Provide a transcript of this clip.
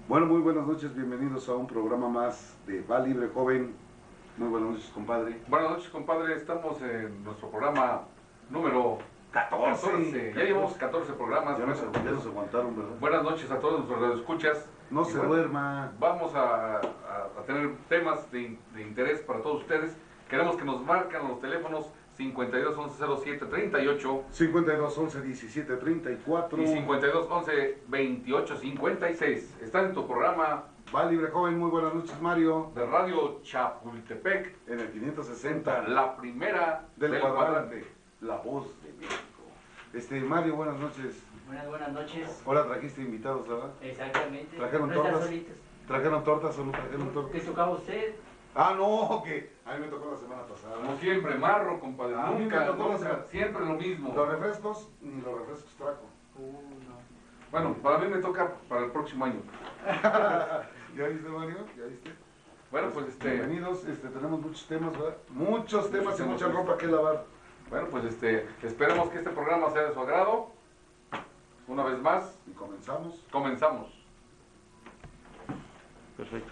Bueno, muy buenas noches, bienvenidos a un programa más de Va Libre Joven. Muy buenas noches, compadre. Buenas noches, compadre. Estamos en nuestro programa número 14. Ya llevamos 14 programas. Ya nos aguantaron, ¿verdad? Buenas noches a todos nuestros radioescuchas. No se duerma. Vamos a tener temas de interés para todos ustedes. Queremos que nos marquen los teléfonos 52 11 07 38 52 11 17 34 y 52 11 28 56. Están en tu programa Va Libre Joven. Muy buenas noches, Mario. de Radio Chapultepec, En el 560 la primera del cuadrante, la voz de México. Mario, buenas noches. Buenas noches. Ahora trajiste invitados, ¿verdad? Exactamente. ¿Trajeron no están tortas? solitos. ¿Trajeron tortas o no trajeron tortas? ¿Te tocaba usted? Ah, no, que a mí me tocó la semana pasada. Como siempre, marro, compadre. A mí me Nunca, tocó nunca, siempre lo mismo. Los refrescos, ni los refrescos trajo. No. Bueno, para mí me toca para el próximo año. ¿Ya viste, Mario? ¿Ya viste? Bueno, pues Bienvenidos, tenemos muchos temas, ¿verdad? Muchos temas y temas, mucha ropa que lavar. bueno, pues esperemos que este programa sea de su agrado. Una vez más, Y comenzamos. comenzamos. Perfecto.